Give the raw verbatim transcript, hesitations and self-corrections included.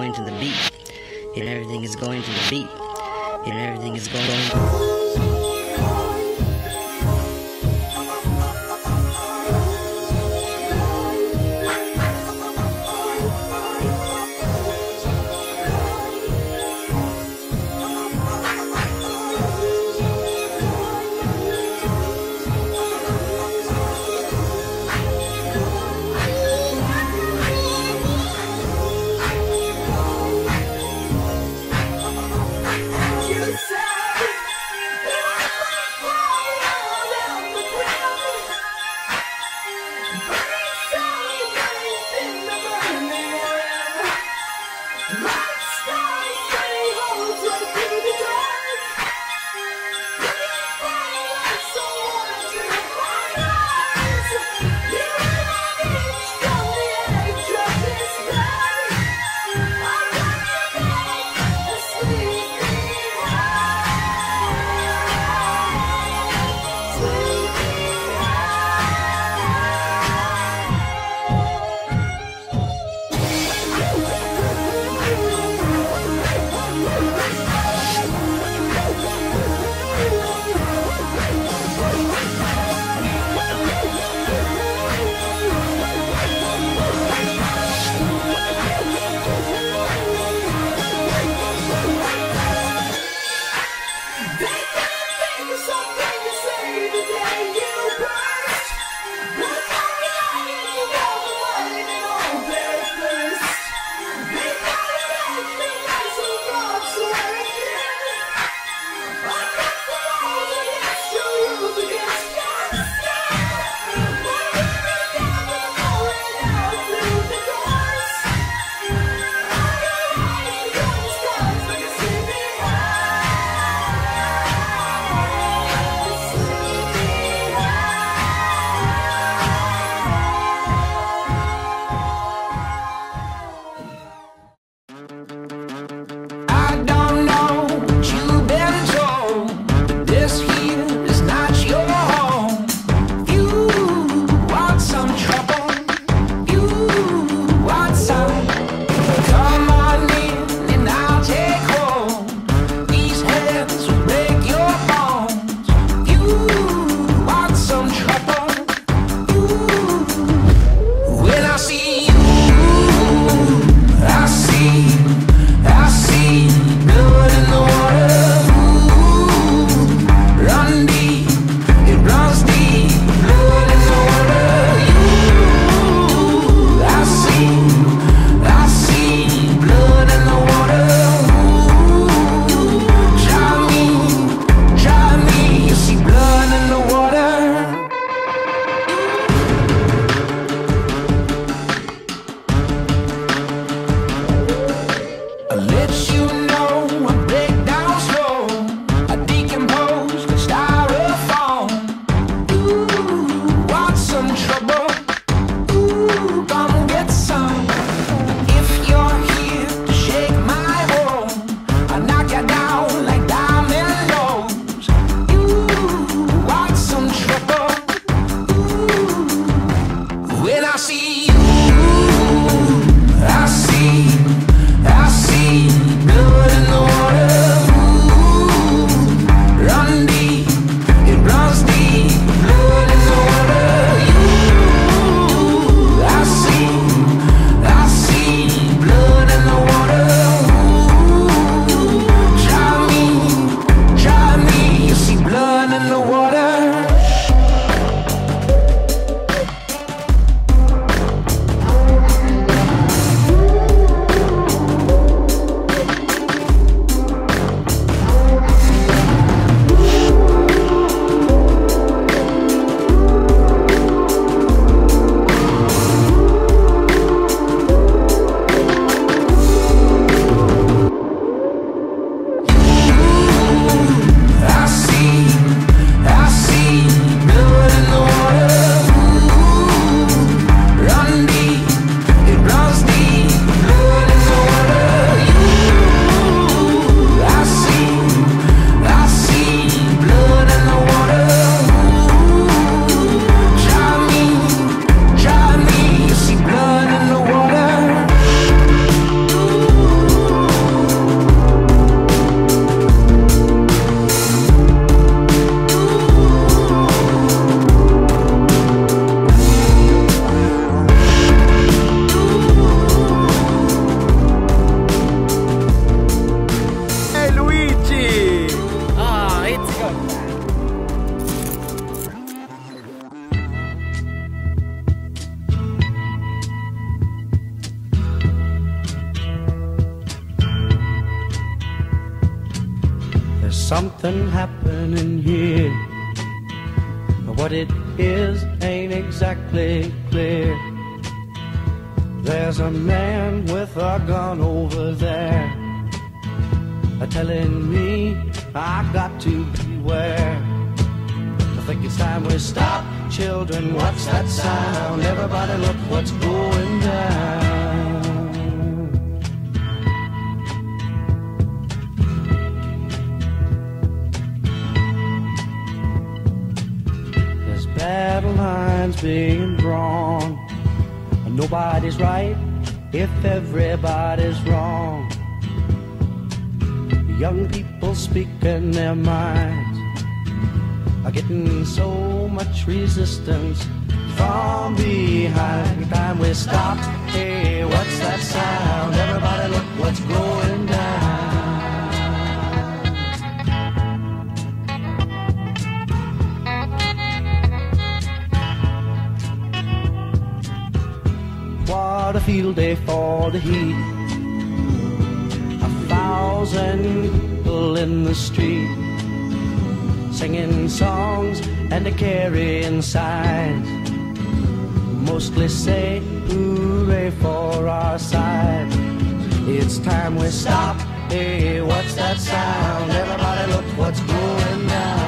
going to the beat. And everything is going to the beat. And everything is going. something happening here. What it is ain't exactly clear. There's a man with a gun over there, telling me I got to beware. I think it's time we stop. Children, what's that sound? Everybody look what's going down. There's battle lines being drawn. Nobody's right if everybody's wrong. Young people speaking their minds are getting so much resistance from behind. Time we stop. Hey, what's that sound? Everybody look what's going down. What a field day for the heat. A thousand people in the street, singing songs and carrying signs, mostly say hooray for our side. It's time we stop. Hey, what's that sound? Everybody look what's going down.